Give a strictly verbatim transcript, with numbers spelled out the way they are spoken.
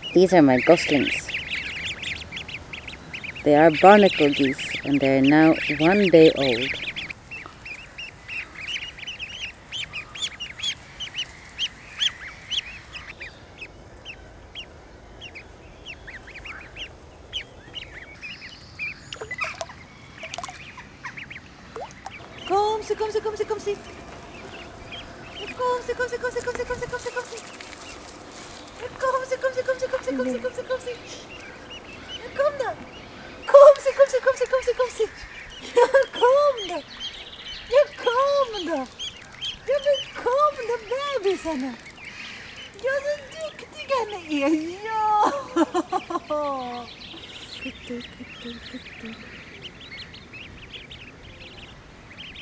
These are my goslings. They are barnacle geese and they are now one day old. Kom ze, kom ze, kom ze, kom ze. Kom ze, kom ze, kom ze, kom ze, kom ze, kom ze, kom ze. Kom ze, kom ze, kom ze, kom ze, kom ze, kom ze, kom ze. Kom dan. Kom ze, kom ze, kom ze, kom ze, kom ze. Ja, kom dan. Ja, kom dan. Ja, men kom dan, bebisarna. Ja, så duktiga ni är. Ja. Kutte, kutte, kutte.